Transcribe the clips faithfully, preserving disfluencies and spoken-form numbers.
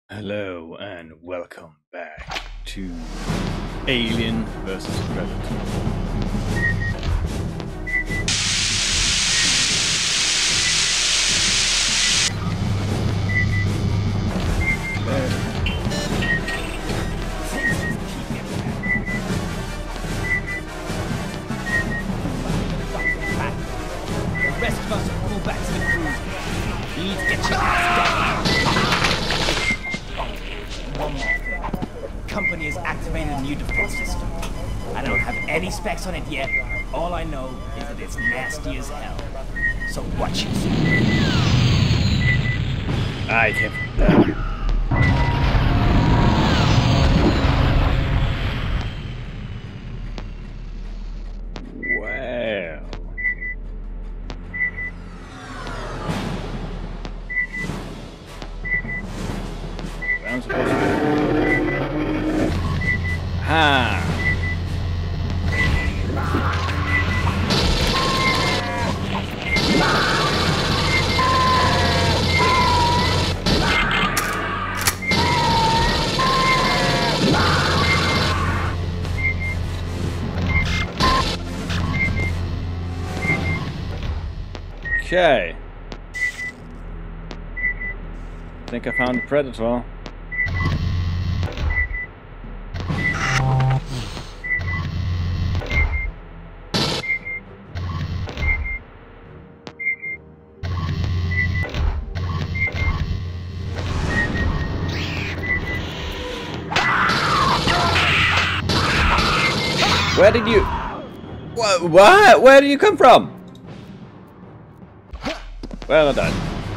Hello and welcome back to Alien versus Predator. The rest of us will pull back to the cruiser. Need to get your ass down. One more thing. Company has activated a new defense system. I don't have any specs on it yet. All I know is that it's nasty as hell. So watch it. I can. Well. I'm supposed to. Ha! Okay. I think I found a predator. Where did you... What? What? Where did you come from? Well done.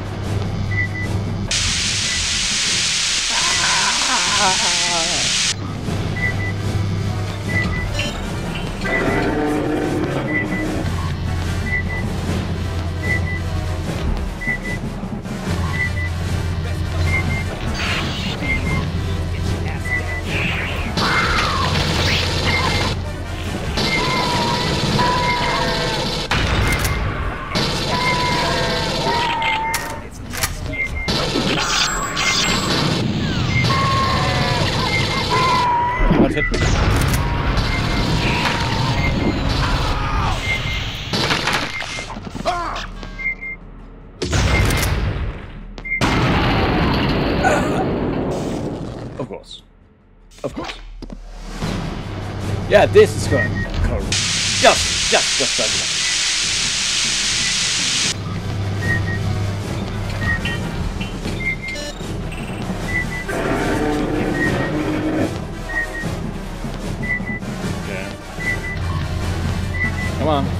What hit me? Of course. Of course. Yeah, this is going cool. Just, just, just like that. Come on.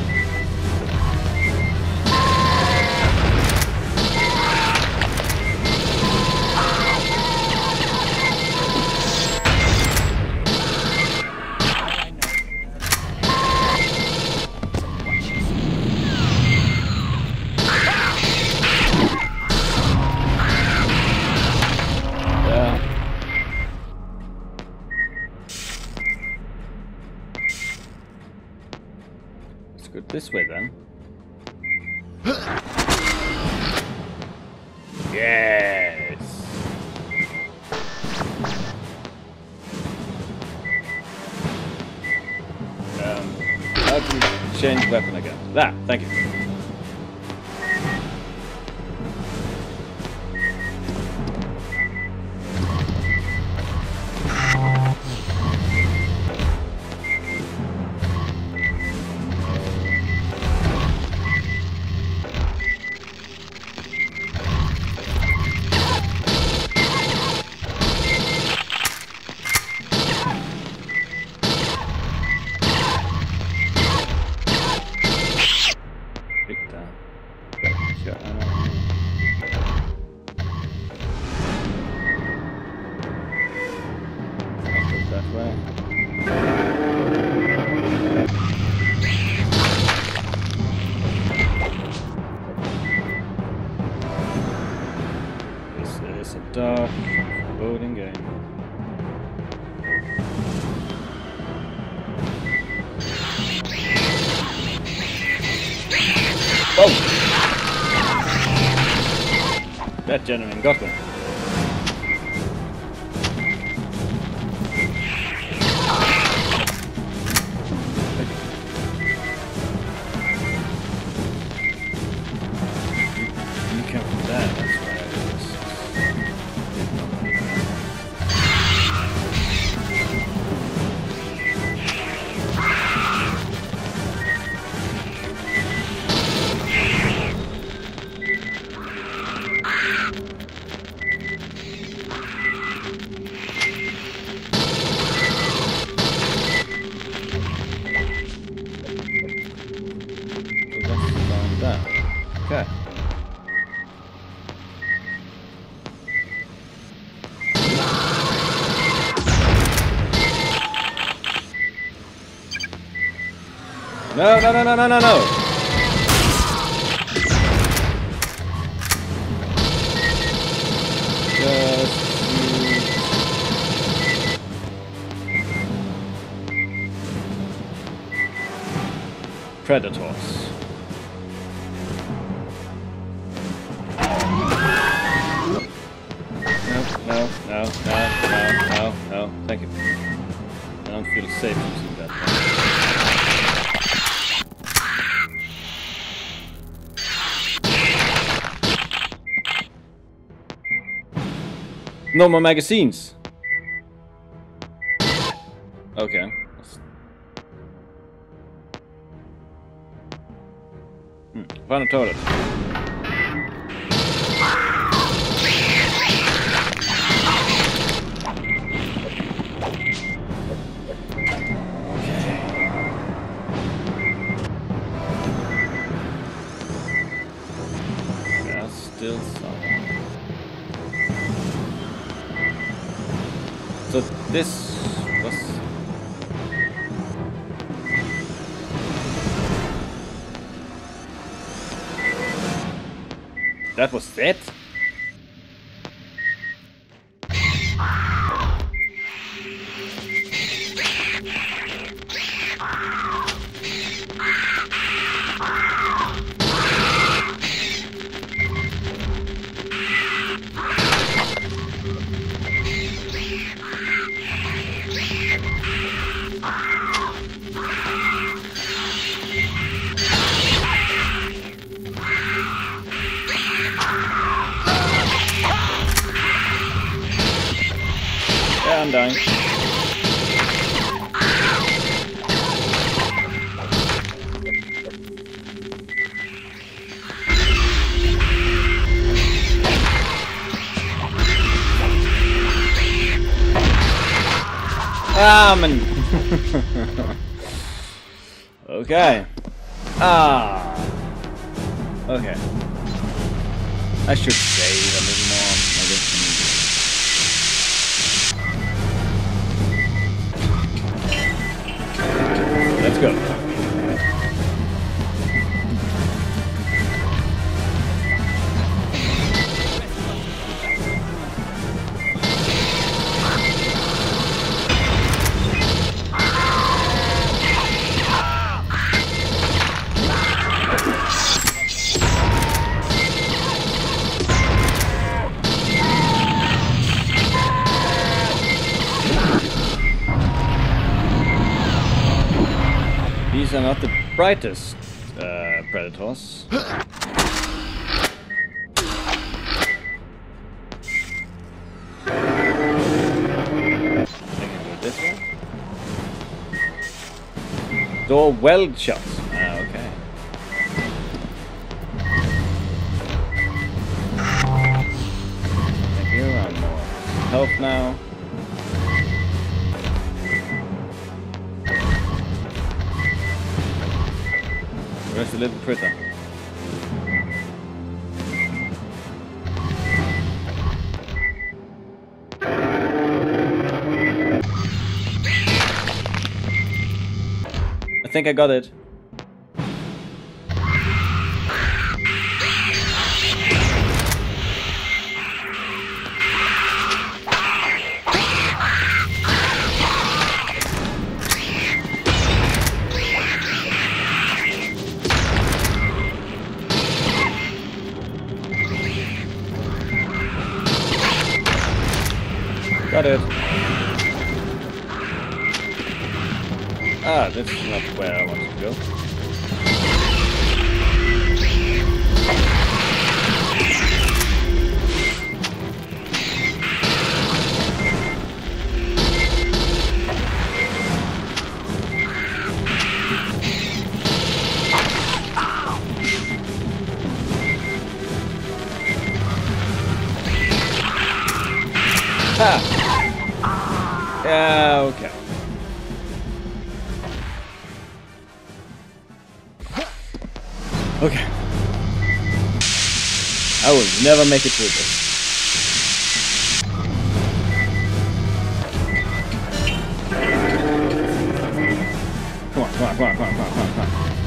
Yeah. Let's go this way then. Yes. Um, how to change weapon again? That. Thank you. This is a dark loading game. Oh! That gentleman got one. No, no, no, no, no, no, no! Just use... Predators. No, no, no, no, no, no, no, thank you. I don't feel safe using that. No more magazines! Okay. Hmm, found a toilet. Still someone. So this was... That was it? Yeah, I'm dying. Ah, man. Okay. Ah. Okay. I should save a little more, maybe. Let's go. These are not the brightest uh, predators. I can do this one. Door weld shots. Ah, okay. Thank you. I'm more health now. Where's the little critter? I think I got it. Got it. Ah, this is not where I wanted to go. Ha! Yeah, okay. Okay. I will never make it through this. Come on, come on, come on, come on, come on, come on, come on.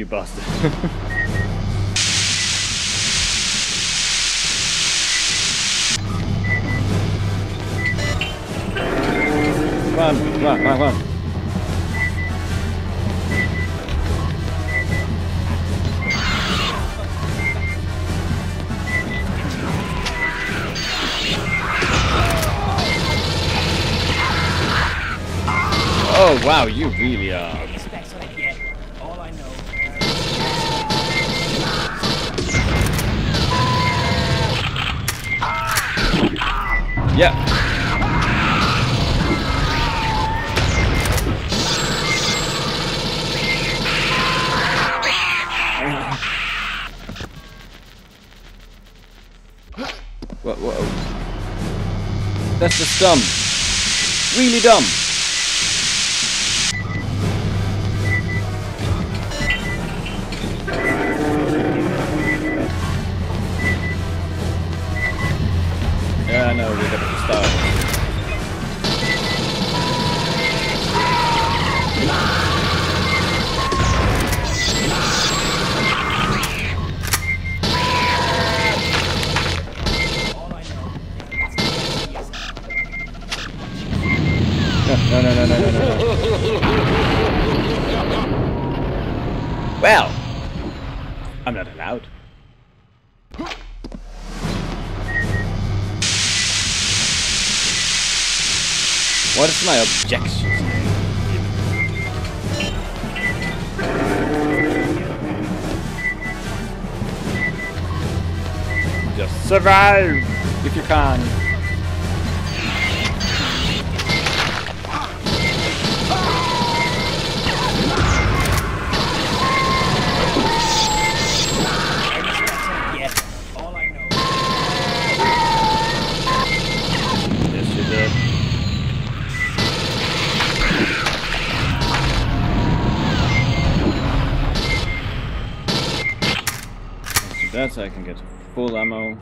you bastard. Come on, come on, come on, come on. Oh wow, you really are. Expect what I get. All I know. Yeah. Whoa, whoa. That's just dumb. Really dumb. Yeah, I know, we got to start. No, no, no, no, no, no, no. Well, I'm not allowed. What is my objection? Just survive if you can. That so I can get full ammo.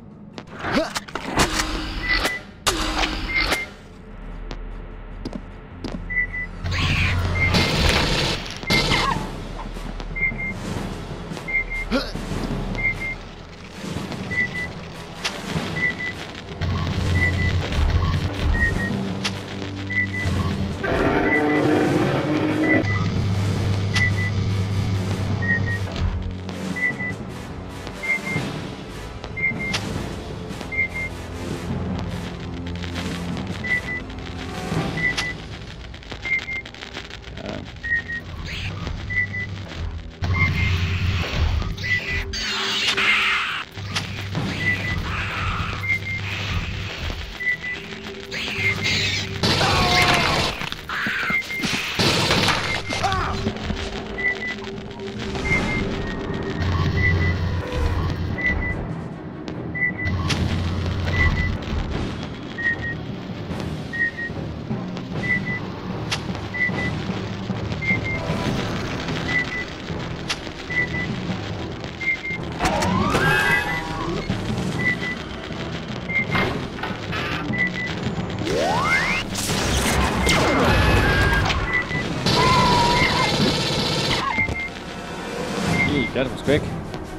That was quick.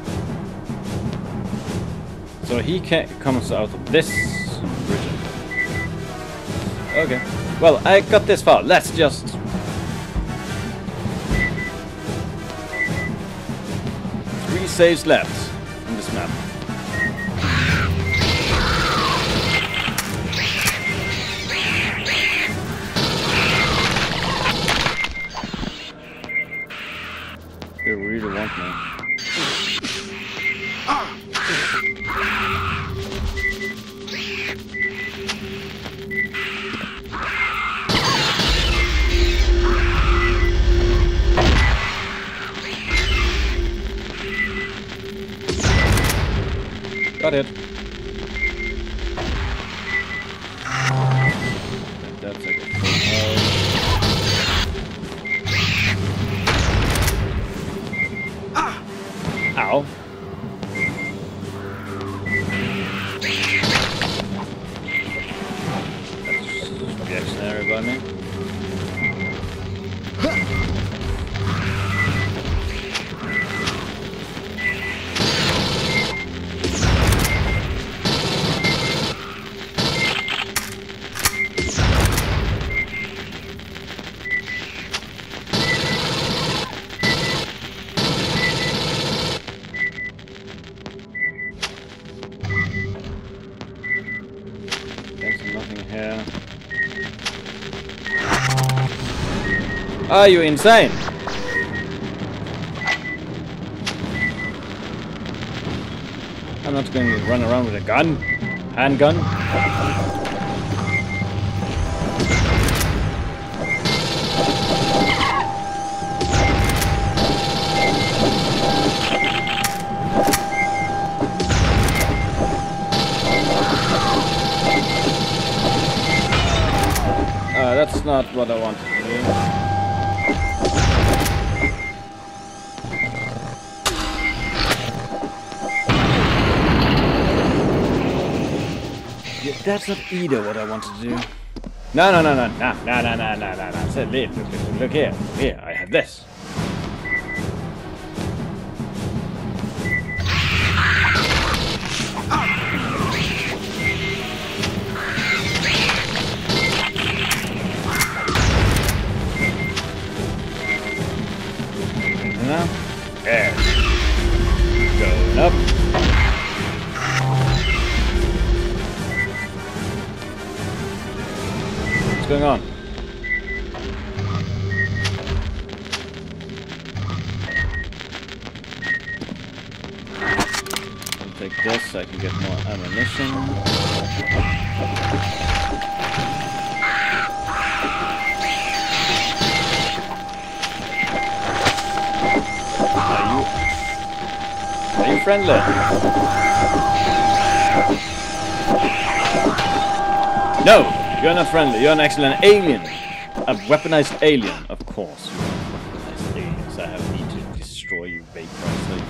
So he ca comes out of this region. Okay. Well, I got this far. Let's just... Three saves left on this map. They really want me. Got it. That's like a full health. Ow. That's reactionary by me. Are you insane? I'm not going to run around with a gun. Handgun. Uh, that's not what I wanted to do. Yeah, that's not either what I wanted to do. No, no, no, no, no, no, no, no, no, no, no. So, look, look, look, look here. Here, I have this. Now, there. Going up. What's going on? I'll take this so I can get more ammunition. Are you friendly? No! You're not friendly. You're an excellent alien. A weaponized alien. Of course. You are weaponized aliens. I have need to destroy you, vaporized.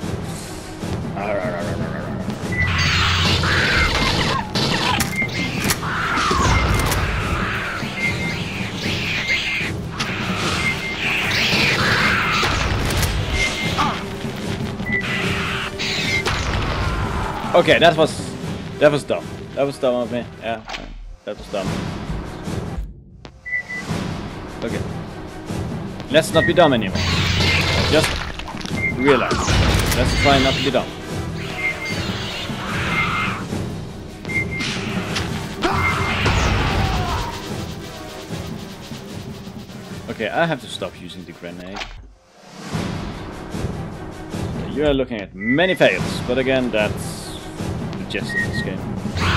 Okay, that was that was dumb. That was dumb of me. Yeah, that was dumb. Okay, let's not be dumb anymore. Just realize. Let's try not to be dumb. Okay, I have to stop using the grenade. You are looking at many fails, but again, that's the gist of this game.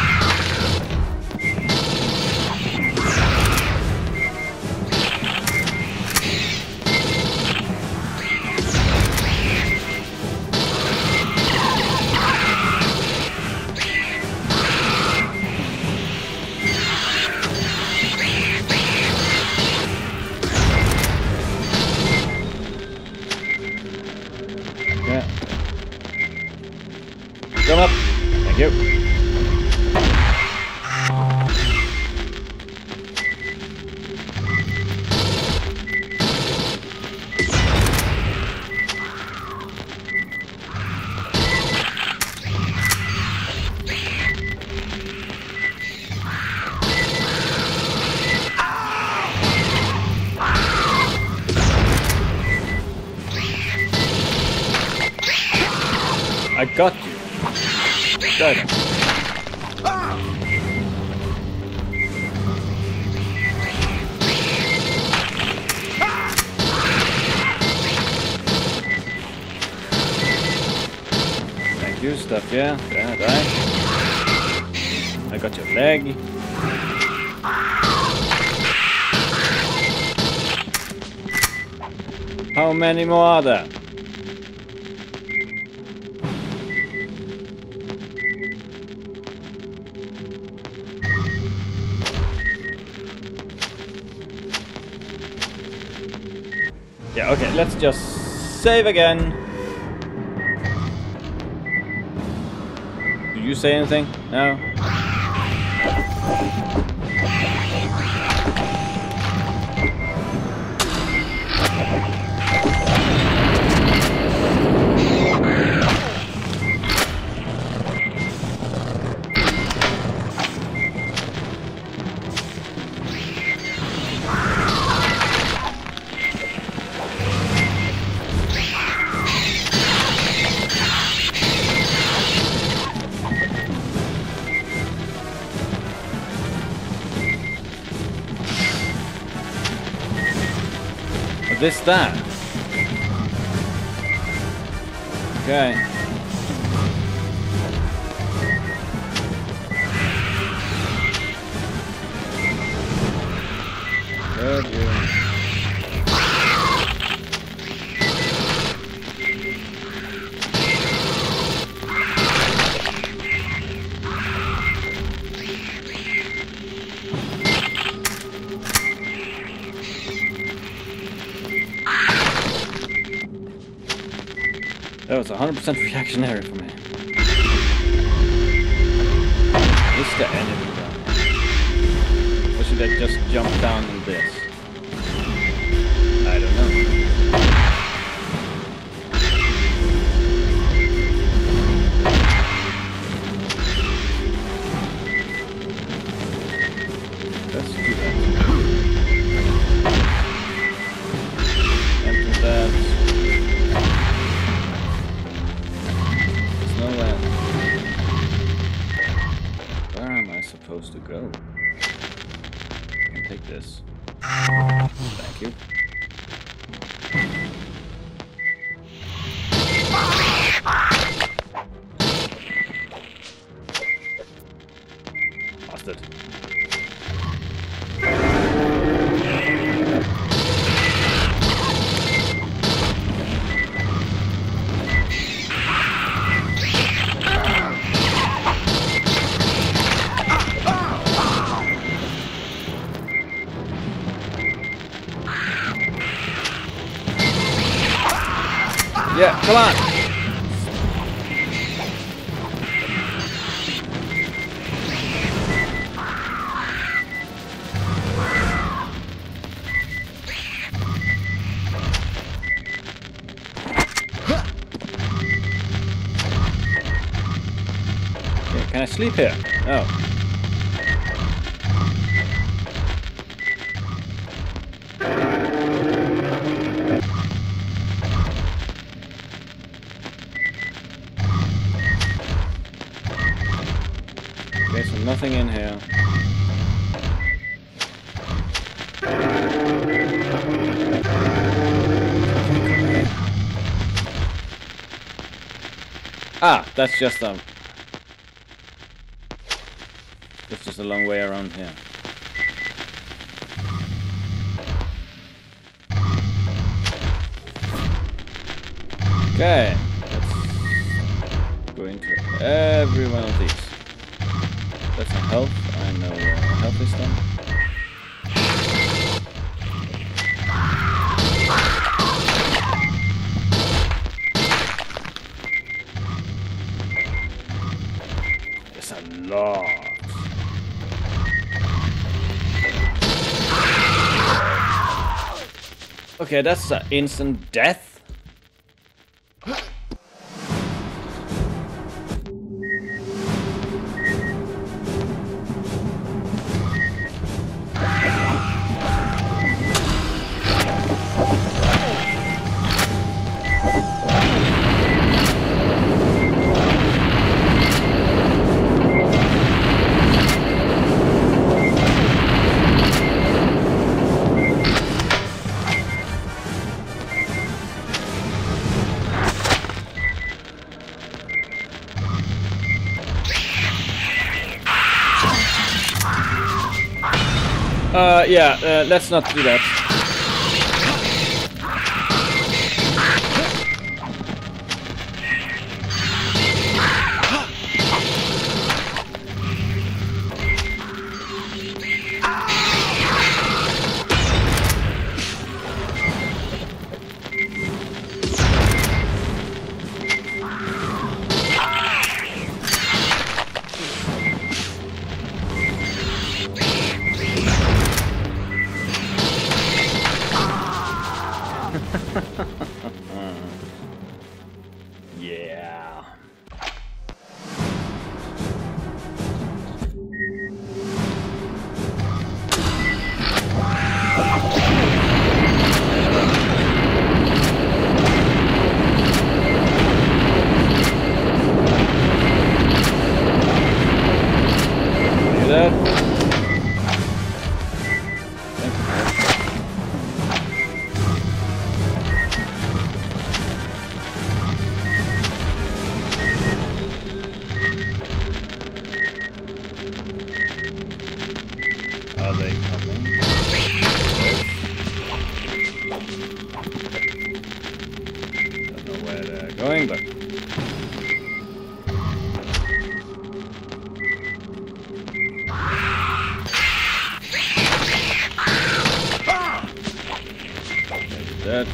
Come up. Thank you. I got you. Got it. Thank you, stuff, yeah. Yeah, die. I got your leg. How many more are there? Yeah, okay, let's just save again. Did you say anything? No? this, that. Okay. Good, you. That was one hundred percent reactionary for me. What's the enemy down there? Or should I just jump down in this? I don't know. Let's do that. Empty that. Where am I supposed to go? I can take this. Thank you. Lost it. Yeah, come on! Okay, can I sleep here? Oh. Okay, so nothing in here. Ah, that's just a... That's just a long way around here. Okay, let's go into every one of these. That's a health. I know where health is done. There's a lot. Okay, that's an instant death. Uh, yeah, uh, let's not do that. That.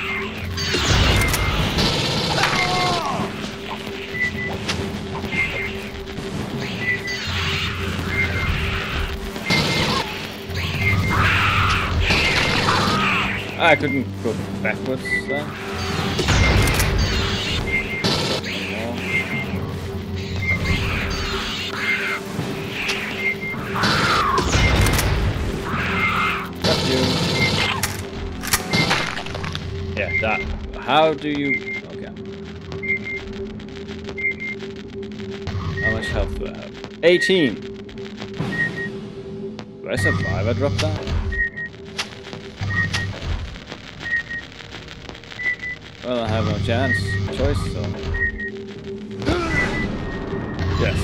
I couldn't go backwards there. Got you. Yeah, that. How do you... Okay. How much health do I have? eighteen! Do I survive a drop down? Well, I have no chance, choice, so... Yes.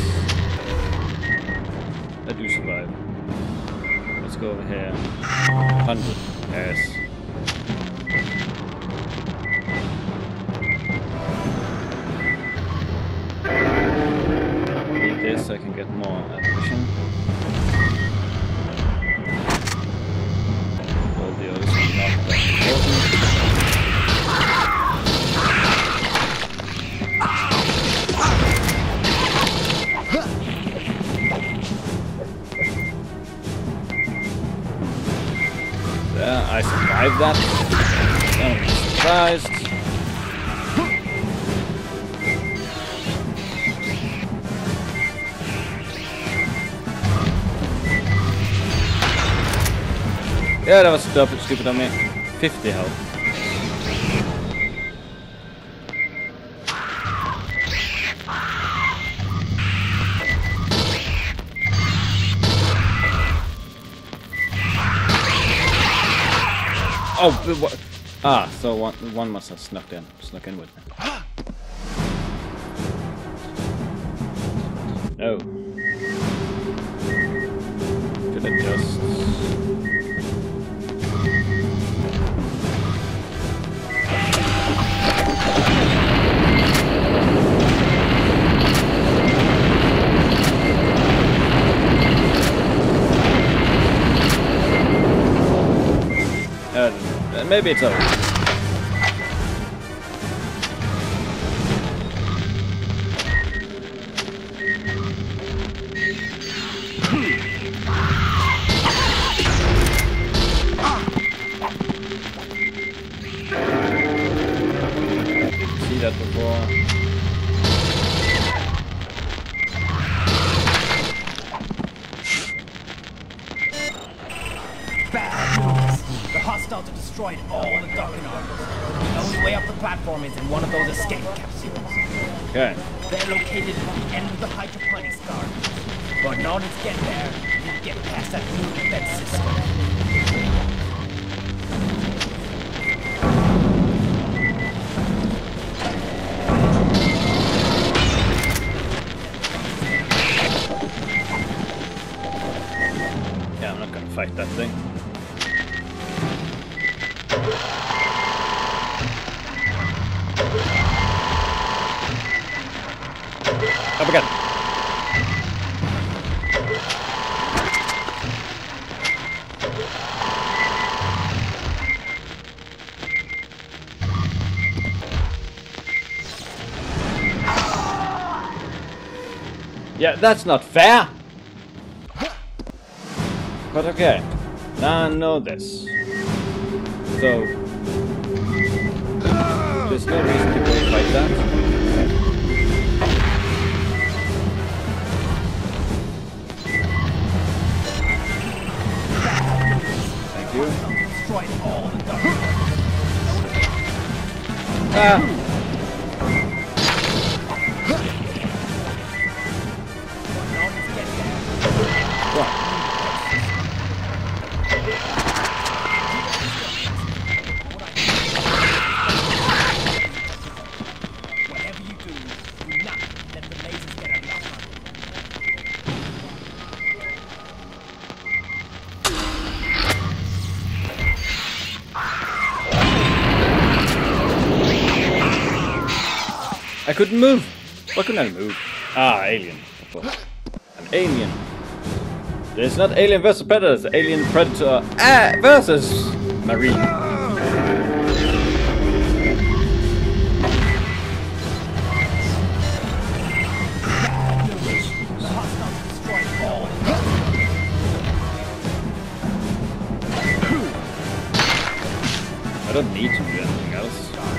I do survive. Let's go over here. one hundred. Yes. Need this, I can get more ammunition. All the others are not that important. I survived that. I'm surprised. Yeah, that was stupid, stupid on me. fifty health. Oh, what? Ah, so one one must have snuck in, snuck in with me. No. Should adjust. Uh, maybe it's over. Didn't see that before. Hostiles have destroyed all the docking armors. The only way up the platform is in one of those escape capsules. Okay. They're located at the end of the hydroponics garden. But in order to get there, you get past that new defense system. Yeah, I'm not gonna fight that thing. Up again. Yeah, that's not fair. But okay. Now I know this. So there's no reason to go fight that. Ah. Whatever you do, do not let the lasers get a lock on you. couldn't move. Why couldn't I move? Ah, alien. Of course. An alien. There's not Alien versus Predator, it's Alien Predator ah, versus Marine. I don't need to do anything else.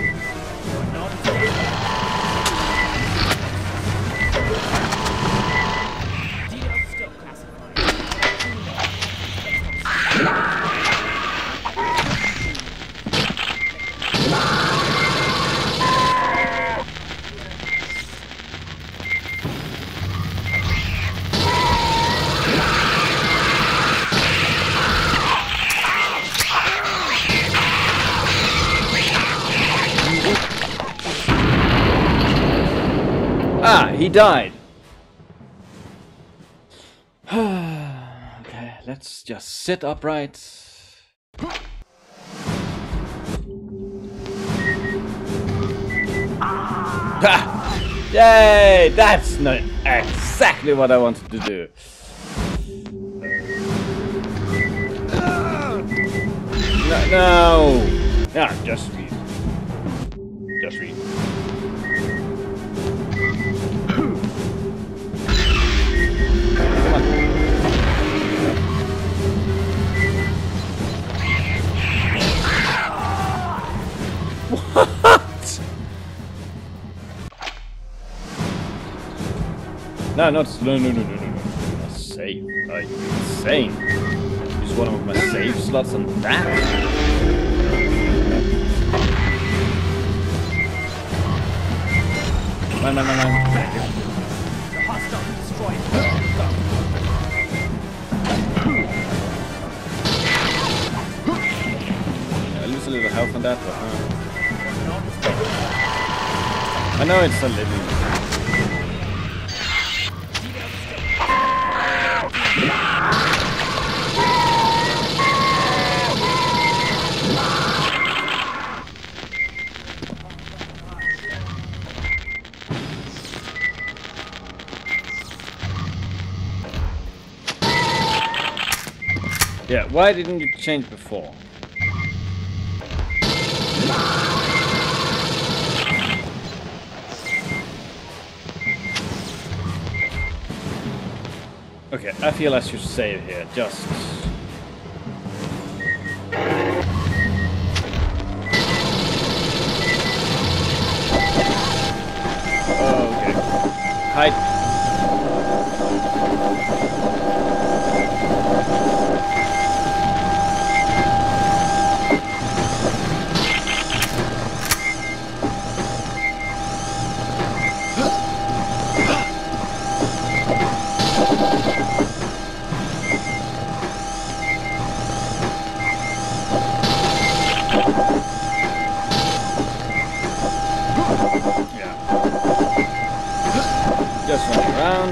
Ah, he died. Okay, let's just sit upright. Ah! Yay! That's not exactly what I wanted to do. No, no! Yeah, just read. Just read. What? No, not no, no, no, no, no, no, not save. Are you insane? Use one of my save slots on that? No, no, no, no. The hostile destroyed. I lose a little health on that, but uh, I know it's a little. Yeah, why didn't you change before? Okay, I feel I should save here, just... Oh, okay. Hide. Just running around.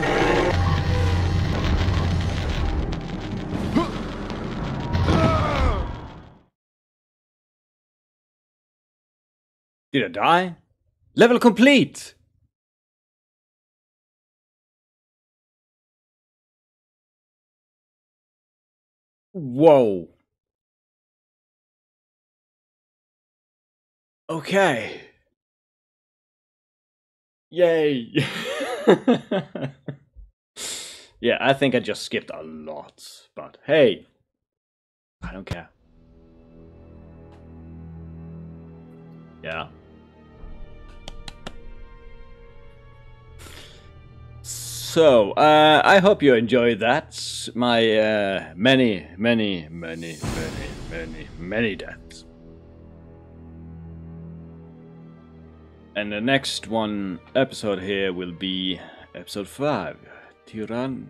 Did I die? Level complete! Whoa. Okay. Yay. Yeah, I think I just skipped a lot, but hey, I don't care. Yeah. So, uh, I hope you enjoyed that. My uh, many, many, many, many, many, many deaths. And the next one episode here will be episode five. Tyrann.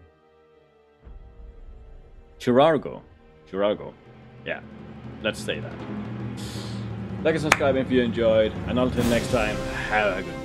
Chirago. Chirago. Yeah, let's say that. Like and subscribe if you enjoyed. And until next time, have a good day.